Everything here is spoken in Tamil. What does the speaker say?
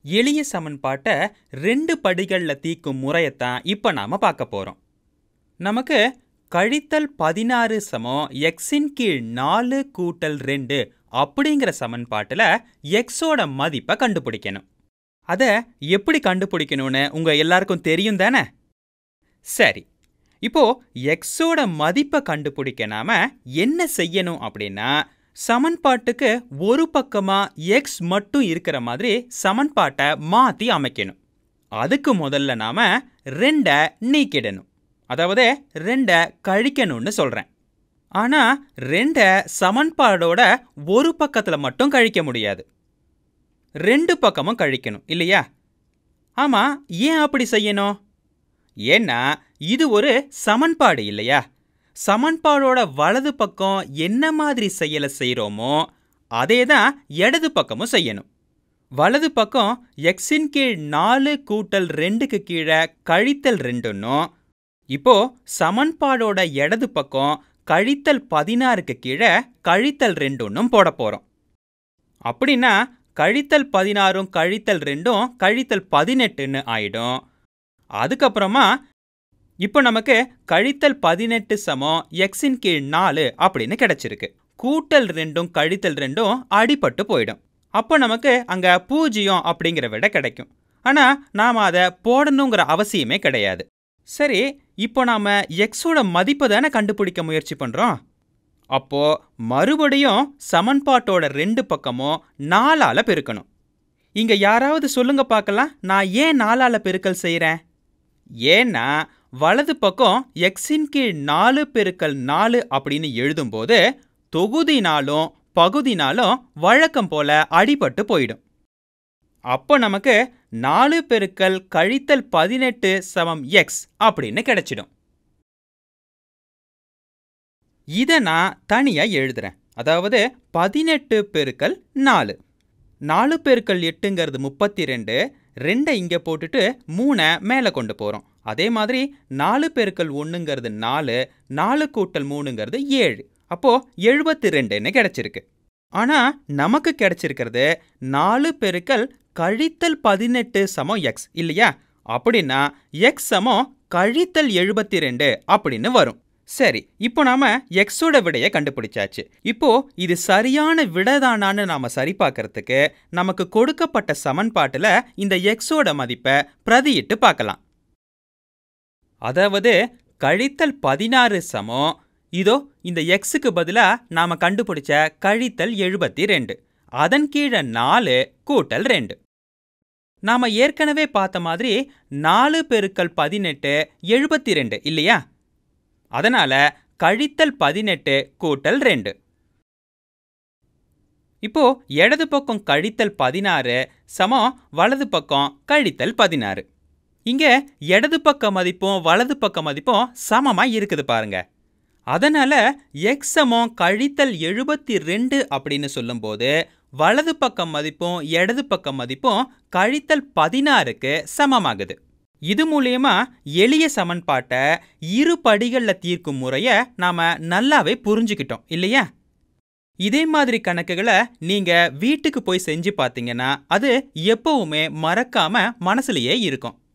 எளிய சமன்பாட்டை 2 படிகள்ல தீர்க்கும் முறையத்தான் இப்ப நாம பார்க்க போறோம். நமக்கு கழித்தல் 16 சமம் எக்ஸின் கீழ் 4 கூட்டல் 2 அப்படிங்கிற சமன்பாட்டுல எக்ஸோட மதிப்பை கண்டுபிடிக்கணும். அதை எப்படி கண்டுபிடிக்கணும்னு உங்க எல்லாருக்கும் தெரியும் தானே? சரி, இப்போ எக்ஸோட மதிப்பை கண்டுபிடிக்க நாம என்ன செய்யணும் அப்படின்னா, சமன்பாட்டுக்கு ஒரு பக்கமா எக்ஸ் மட்டும் இருக்கிற மாதிரி சமன்பாட்டை மாத்தி அமைக்கணும். அதுக்கு முதல்ல நாம 2 நீக்கிடணும். அதாவது 2 கழிக்கணும்னு சொல்றேன். ஆனா 2 சமன்பாடோட ஒரு பக்கத்துல மட்டும் கழிக்க முடியாது. 2 பக்கமும் கழிக்கணும் இல்லையா? ஆமா, ஏன் அப்படி செய்யணும்? ஏன்னா இது ஒரு சமன்பாடு இல்லையா? சமன்பாடோட வலது பக்கம் என்ன மாதிரி செயலை செய்கிறோமோ அதே தான் இடது பக்கமும் செய்யணும். வலது பக்கம் எக்ஸின் கீழ் 4 கூட்டல் 2க்கு கீழே கழித்தல் 2ன்னும், இப்போ சமன்பாடோட இடது பக்கம் கழித்தல் 16க்கு கீழே கழித்தல் 2ன்னும் போட போறோம். அப்படின்னா கழித்தல் 16ம் கழித்தல் 2ம் கழித்தல் 18ன்னு ஆயிடும். அதுக்கப்புறமா இப்போ நமக்கு கழித்தல் 18 சமம் எக்ஸின் கீழ் 4 அப்படின்னு கிடைச்சிருக்கு. கூட்டல் 2ம் கழித்தல் 2ம் அடிபட்டு போயிடும். அப்போ நமக்கு அங்க 0 அப்படிங்கிற விடை கிடைக்கும். ஆனா நாம அதை போடணுங்கிற அவசியமே கிடையாது. சரி, இப்போ நாம எக்ஸோட மதிப்பை தானே கண்டுபிடிக்க முயற்சி பண்றோம். அப்போ மறுபடியும் சமன்பாட்டோட 2 பக்கமும் 4ஆல பெருக்கணும். இங்க யாராவது சொல்லுங்க பார்க்கலாம், நான் ஏன் 4ஆல பெருக்கல் செய்யறேன்? ஏன்னா வலது பக்கம் எக்ஸின் கீழ் 4 பெருக்கல் 4 அப்படின்னு எழுதும்போது தொகுதினாலும் பகுதினாலும் வழக்கம் போல அடிபட்டு போயிடும். அப்போ நமக்கு 4 பெருக்கல் கழித்தல் 18 சமம் எக்ஸ் அப்படின்னு கிடைச்சிடும். இதை நான் தனியா எழுதுறேன். அதாவது 18 பெருக்கல் 4. 4 பெருக்கல் 8ங்கிறது 32. 2 இங்கே போட்டுட்டு 3 மேலே கொண்டு போகிறோம். அதே மாதிரி 4 பெருக்கல் 1ங்கிறது 4. 4 கூட்டல் 3ங்கிறது 7. அப்போ 72ன்னு கிடைச்சிருக்கு. ஆனால் நமக்கு கிடைச்சிருக்கிறது 4 பெருக்கல் கழித்தல் 18 சமம் எக்ஸ் இல்லையா? அப்படின்னா எக்ஸ் சமம் கழித்தல் 72 அப்படின்னு வரும். சரி, இப்போ நாம எக்ஸோட விடையை கண்டுபிடிச்சாச்சு. இப்போ இது சரியான விடைதானான்னு நாம சரி பார்க்கறதுக்கு நமக்கு கொடுக்கப்பட்ட சமன்பாட்டுல இந்த எக்ஸோட மதிப்பை பிரதியிட்டு பார்க்கலாம். அதாவது கழித்தல் 16 சமம் இதோ இந்த எக்ஸுக்கு பதிலா நாம கண்டுபிடிச்ச கழித்தல் 72, அதன் கீழே 4 கூட்டல் 2. நாம ஏற்கனவே பார்த்த மாதிரி 4 பெருக்கல் 18 72 இல்லையா? அதனால கழித்தல் 18 கூட்டல் 2. இப்போ இடது பக்கம் கழித்தல் 16 சமம் வலது பக்கம் கழித்தல் 16. இங்க இடது பக்க மதிப்பும் வலது பக்க மதிப்பும் சமமா இருக்குது பாருங்க. அதனால எக்ஸ் சமம் கழித்தல் 72 அப்படின்னு சொல்லும்போது வலது பக்க மதிப்பும் இடது பக்க மதிப்பும் கழித்தல் 16க்கு சமமாகுது. இது மூலியமா எளிய சமன்பாட்டை 2 படிகள்ல தீர்க்கும் முறைய நாம நல்லாவே புரிஞ்சுக்கிட்டோம் இல்லையா? இதே மாதிரி கணக்குகளை நீங்க வீட்டுக்கு போய் செஞ்சு பார்த்தீங்கன்னா அது எப்பவுமே மறக்காம மனசுலயே இருக்கும்.